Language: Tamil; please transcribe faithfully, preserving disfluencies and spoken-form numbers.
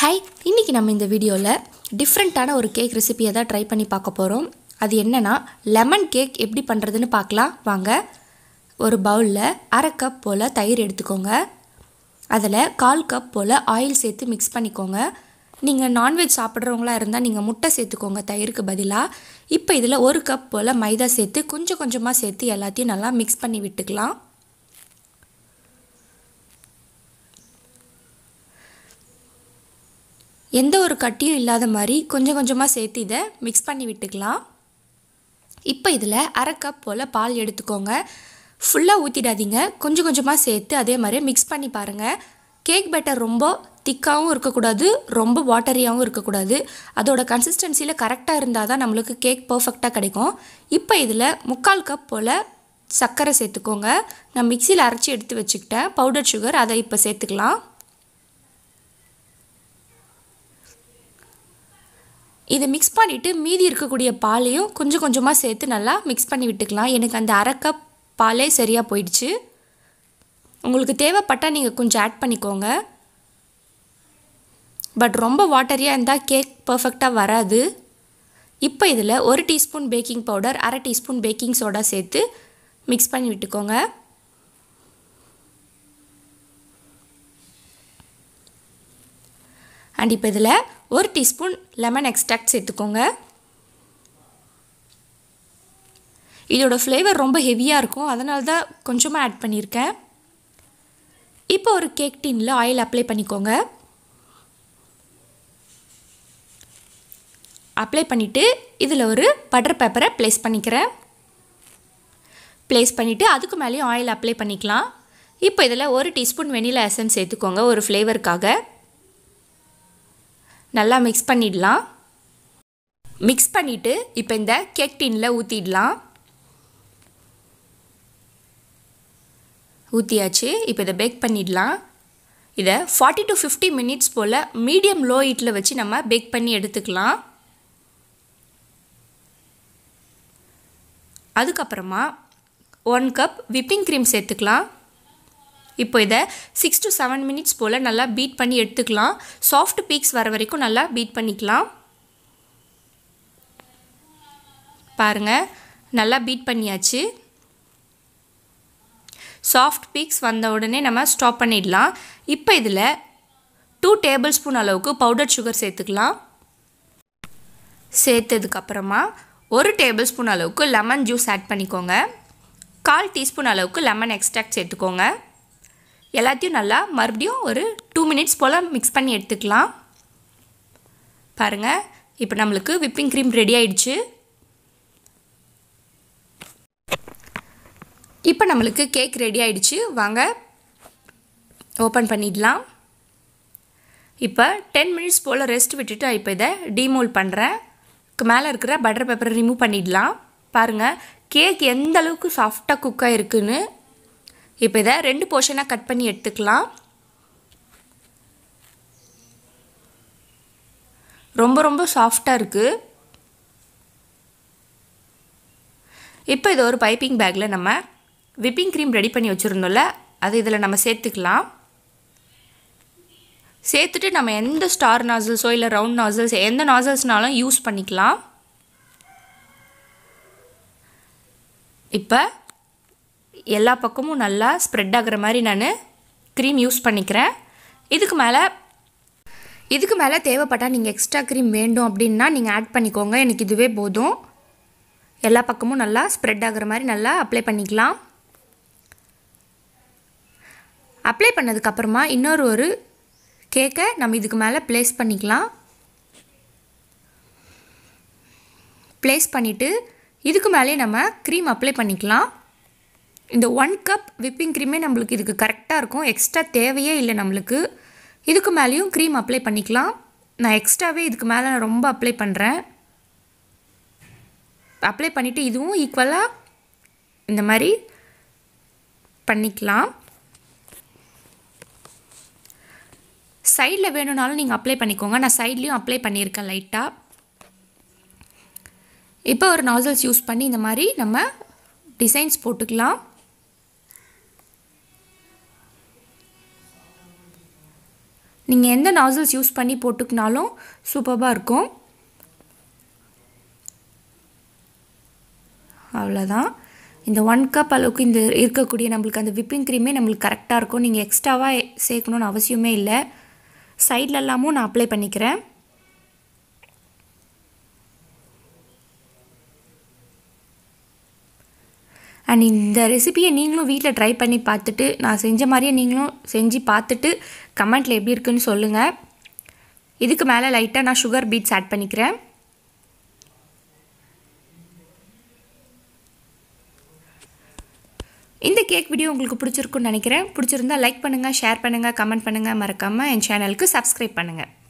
ஹாய், இன்றைக்கி நம்ம இந்த வீடியோவில் டிஃப்ரெண்ட்டான ஒரு கேக் ரெசிபியை தான் ட்ரை பண்ணி பார்க்க போகிறோம். அது என்னென்னா லெமன் கேக் எப்படி பண்ணுறதுன்னு பார்க்கலாம் வாங்க. ஒரு பவுலில் அரை கப் போல் தயிர் எடுத்துக்கோங்க. அதில் கால் கப் போல் ஆயில் சேர்த்து மிக்ஸ் பண்ணிக்கோங்க. நீங்கள் நான்வெஜ் சாப்பிட்றவங்களா இருந்தால் நீங்கள் முட்டை சேர்த்துக்கோங்க தயிருக்கு பதிலாக. இப்போ இதில் ஒரு கப் போல் மைதா சேர்த்து கொஞ்சம் கொஞ்சமாக சேர்த்து எல்லாத்தையும் நல்லா மிக்ஸ் பண்ணி விட்டுக்கலாம். எந்த ஒரு கட்டியும் இல்லாத மாதிரி கொஞ்சம் கொஞ்சமாக சேர்த்து இதை மிக்ஸ் பண்ணி விட்டுக்கலாம். இப்போ இதில் அரை கப் போல் பால் எடுத்துக்கோங்க. ஃபுல்லாக ஊற்றிடாதீங்க, கொஞ்சம் கொஞ்சமாக சேர்த்து அதே மாதிரி மிக்ஸ் பண்ணி பாருங்கள். கேக் பேட்டர் ரொம்ப திக்காகவும் இருக்கக்கூடாது, ரொம்ப வாட்டரியாகவும் இருக்கக்கூடாது. அதோட கன்சிஸ்டன்சியில் கரெக்டாக இருந்தால் தான் நம்மளுக்கு கேக் பர்ஃபெக்டாக கிடைக்கும். இப்போ இதில் முக்கால் கப் போல் சர்க்கரை சேர்த்துக்கோங்க. நான் மிக்சியில் அரைச்சி எடுத்து வச்சுக்கிட்டேன் பவுடர் சுகர், அதை இப்போ சேர்த்துக்கலாம். இதை மிக்ஸ் பண்ணிவிட்டு மீதி இருக்கக்கூடிய பாலையும் கொஞ்சம் கொஞ்சமாக சேர்த்து நல்லா மிக்ஸ் பண்ணி விட்டுக்கலாம். எனக்கு அந்த அரை கப் பாலே சரியாக போயிடுச்சு. உங்களுக்கு தேவைப்பட்டால் நீங்கள் கொஞ்சம் ஆட் பண்ணிக்கோங்க. பட் ரொம்ப வாட்டரியாக இருந்தால் கேக் பர்ஃபெக்டாக வராது. இப்போ இதில் ஒரு டீஸ்பூன் பேக்கிங் பவுடர், அரை டீஸ்பூன் பேக்கிங் சோடா சேர்த்து மிக்ஸ் பண்ணி விட்டுக்கோங்க. அண்ட் இப்போ இதில் ஒரு டீஸ்பூன் லெமன் எக்ஸ்ட்ராக்ட் சேர்த்துக்கோங்க. இதோட ஃப்ளேவர் ரொம்ப ஹெவியாக இருக்கும், அதனால தான் கொஞ்சமாக ஆட் பண்ணியிருக்கேன். இப்போ ஒரு கேக் டின்னில் ஆயில் அப்ளை பண்ணிக்கோங்க. அப்ளை பண்ணிவிட்டு இதில் ஒரு பட்டர் பேப்பரை ப்ளேஸ் பண்ணிக்கிறேன். ப்ளேஸ் பண்ணிவிட்டு அதுக்கு மேலேயும் ஆயில் அப்ளை பண்ணிக்கலாம். இப்போ இதில் ஒரு டீஸ்பூன் வெனிலா எசன்ஸ் சேர்த்துக்கோங்க ஒரு ஃப்ளேவருக்காக. நல்லா மிக்ஸ் பண்ணிடலாம். மிக்ஸ் பண்ணிவிட்டு இப்போ இந்த கேக் டின்னில் ஊற்றிடலாம். ஊற்றியாச்சு. இப்போ இதை பேக் பண்ணிடலாம். இதை ஃபார்ட்டி டு ஃபிஃப்டி மினிட்ஸ் போல் மீடியம் லோ ஹீட்டில் வச்சு நம்ம பேக் பண்ணி எடுத்துக்கலாம். அதுக்கப்புறமா ஒன் கப் விப்பிங் க்ரீம் சேர்த்துக்கலாம். இப்போ இதை சிக்ஸ் டு செவன் மினிட்ஸ் போல் நல்லா பீட் பண்ணி எடுத்துக்கலாம். சாஃப்ட் பீக்ஸ் வர வரைக்கும் நல்லா பீட் பண்ணிக்கலாம். பாருங்கள், நல்லா பீட் பண்ணியாச்சு. சாஃப்ட் பீக்ஸ் வந்த உடனே நம்ம ஸ்டாப் பண்ணிடலாம். இப்போ இதில் டூ டேபிள் ஸ்பூன் அளவுக்கு பவுடர் சுகர் சேர்த்துக்கலாம். சேர்த்ததுக்கப்புறமா ஒரு டேபிள் ஸ்பூன் அளவுக்கு லெமன் ஜூஸ் ஆட் பண்ணிக்கோங்க. கால் டீஸ்பூன் அளவுக்கு லெமன் எக்ஸ்ட்ராக்ட் சேர்த்துக்கோங்க. எல்லாத்தையும் நல்லா மறுபடியும் ஒரு டூ மினிட்ஸ் போல் மிக்ஸ் பண்ணி எடுத்துக்கலாம். பாருங்கள், இப்போ நம்மளுக்கு விப்பிங் க்ரீம் ரெடி ஆயிடுச்சு. இப்போ நம்மளுக்கு கேக் ரெடி ஆயிடுச்சு. வாங்க ஓப்பன் பண்ணிடலாம். இப்போ டென் மினிட்ஸ் போல் ரெஸ்ட் விட்டுட்டு இப்போ இதை டீமோல்ட் பண்ணுறேன். மேலே இருக்கிற பட்டர் பேப்பரை ரிமூவ் பண்ணிடலாம். பாருங்கள், கேக் எந்த அளவுக்கு சாஃப்டாக குக்காக இருக்குன்னு. இப்போ இதை ரெண்டு போர்ஷனாக கட் பண்ணி எடுத்துக்கலாம். ரொம்ப ரொம்ப சாஃப்டாக இருக்குது. இப்போ இதை ஒரு பைப்பிங் பேக்கில் நம்ம விப்பிங் க்ரீம் ரெடி பண்ணி வச்சுருந்தோம்ல, அது இதில் நம்ம சேர்த்துக்கலாம். சேர்த்துட்டு நம்ம எந்த ஸ்டார் நாசல்ஸோ இல்லை ரவுண்ட் நாசல்ஸ் எந்த நாசல்ஸ்னாலும் யூஸ் பண்ணிக்கலாம். இப்போ எல்லா பக்கமும் நல்லா ஸ்ப்ரெட் ஆகிற மாதிரி நான் க்ரீம் யூஸ் பண்ணிக்கிறேன். இதுக்கு மேலே இதுக்கு மேலே தேவைப்பட்டால் நீங்கள் எக்ஸ்ட்ரா க்ரீம் வேண்டும் அப்படின்னா நீங்கள் ஆட் பண்ணிக்கோங்க. எனக்கு இதுவே போதும். எல்லா பக்கமும் நல்லா ஸ்ப்ரெட் ஆகிற மாதிரி நல்லா அப்ளை பண்ணிக்கலாம். அப்ளை பண்ணதுக்கப்புறமா இன்னொரு ஒரு கேக்கை நம்ம இதுக்கு மேலே ப்ளேஸ் பண்ணிக்கலாம். ப்ளேஸ் பண்ணிவிட்டு இதுக்கு மேலே நம்ம க்ரீம் அப்ளை பண்ணிக்கலாம். இந்த ஒன் கப் விப்பிங் க்ரீமே நம்மளுக்கு இதுக்கு கரெக்டாக இருக்கும். எக்ஸ்ட்ரா தேவையே இல்லை நம்மளுக்கு. இதுக்கு மேலேயும் க்ரீம் அப்ளை பண்ணிக்கலாம். நான் எக்ஸ்ட்ராவே இதுக்கு மேலே நான் ரொம்ப அப்ளை பண்ணுறேன். அப்ளை பண்ணிவிட்டு இதுவும் ஈக்குவலாக இந்த மாதிரி பண்ணிக்கலாம். சைடில் வேணும்னாலும் நீங்கள் அப்ளை பண்ணிக்கோங்க. நான் சைட்லேயும் அப்ளை பண்ணியிருக்கேன் லைட்டாக. இப்போ ஒரு நாசல்ஸ் யூஸ் பண்ணி இந்த மாதிரி நம்ம டிசைன்ஸ் போட்டுக்கலாம். நீங்கள் எந்த நாசில்ஸ் யூஸ் பண்ணி போட்டுக்கினாலும் சூப்பராக இருக்கும். அவ்வளோதான். இந்த ஒன் கப் அளவுக்கு இந்த இருக்கக்கூடிய நம்மளுக்கு அந்த விப்பிங் க்ரீமே நம்மளுக்கு கரெக்டாக இருக்கும். நீங்கள் எக்ஸ்ட்ராவாக சேர்க்கணுன்னு அவசியமே இல்லை. சைடில் எல்லாமும் நான் அப்ளை பண்ணிக்கிறேன். அண்ட் இந்த ரெசிபியை நீங்களும் வீட்டில் ட்ரை பண்ணி பார்த்துட்டு நான் செஞ்ச மாதிரியே நீங்களும் செஞ்சு பார்த்துட்டு கமெண்ட்டில் எப்படி இருக்குன்னு சொல்லுங்கள். இதுக்கு மேலே லைட்டாக நான் சுகர் பீட்ஸ் ஆட் பண்ணிக்கிறேன். இந்த கேக் வீடியோ உங்களுக்கு பிடிச்சிருக்குன்னு நினைக்கிறேன். பிடிச்சிருந்தா லைக் பண்ணுங்கள், ஷேர் பண்ணுங்கள், கமெண்ட் பண்ணுங்கள். மறக்காமல் என் சேனலுக்கு சப்ஸ்கிரைப் பண்ணுங்கள்.